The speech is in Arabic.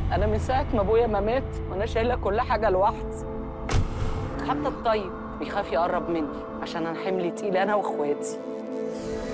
انا من ساعه ما ابويا ما مات وانا شايله كل حاجه لوحدي. حتى الطيب بيخاف يقرب مني عشان انا حملي تقيل انا واخواتي.